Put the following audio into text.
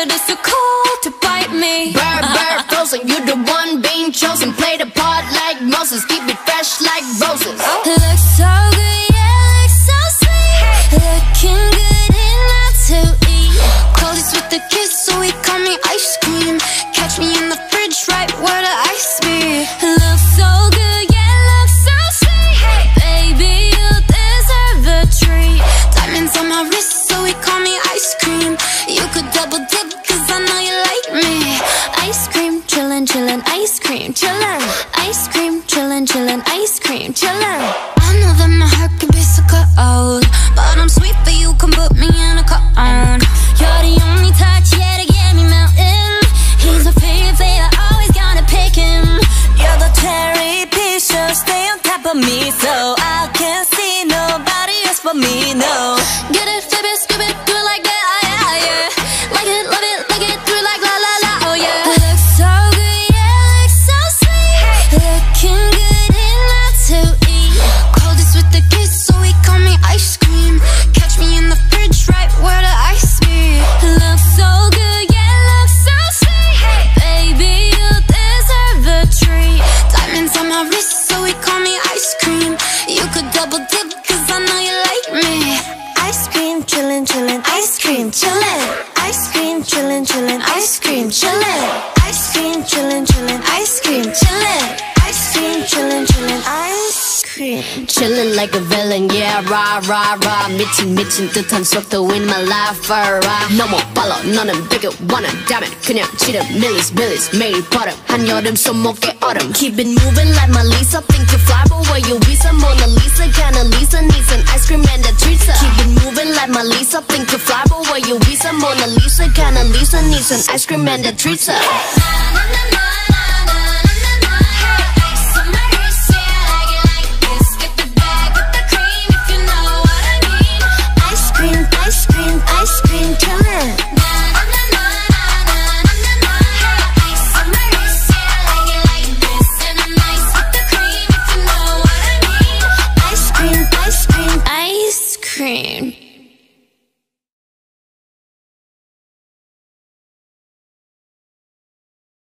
but it's too cold to bite me. Brrr, brrr, frozen, you the one being chosen. Play the part like Moses, keep it fresh like roses. Looks so good, yeah, looks so sweet. Looking good enough to eat. Coldest with the kiss, so he call me ice cream. Catch me in the fridge, right where the ice be. Looks so good, yeah, looks so sweet. Baby, you deserve a treat. Diamonds on my wrist, so he call me ice cream. You could double dip, cause I know you like me. Ice cream, chillin', chillin', ice cream, chillin'. Ice cream, chillin', chillin', ice cream, chillin'. I know that my heart can be so cold, but I'm sweet for you, can put me in a cone. You're the only touch, yeah, to get me melting. He's my favorite, always gotta pick him. You're the cherry pie, so stay on top of me, so I can't see nobody else but me, no. Get it, flip it, skip it, do it like that, yeah, yeah. Like it, love it, like it, through like la la la, oh yeah. Looks so good, yeah, looks so sweet. Looking good enough to eat. Coldest with the kiss, so he call me ice cream. Catch me in the fridge, right where the ice be. Looks so good, yeah, looks so sweet. Baby, you deserve a treat. Diamonds on my wrist, so he call me ice cream. You could double dip, cause I know you like me. Ice cream, chillin', chillin', ice cream, chillin'. Ice cream, chillin', chillin', ice cream, chillin'. Ice cream, chillin', chillin', ice cream, chillin'. Ice cream, chillin', chillin', ice cream. Chillin' like a villain, yeah, rah, rah, rah. 미친 듯한 속도 in my life, rah. 너 못 발라, 너는 되게 원한다면 그냥 지름, millies, 매일 버릇. 한여름 손목에 얼음. Keep it moving like my Lisa. Think you fly, but where you visa? Mona Lisa, kinda Lisa needs an ice cream and a treat. Keep it moving like my Lisa. Think you fly, but where you visa? Mona Lisa, kinda Lisa needs an ice cream and a treat.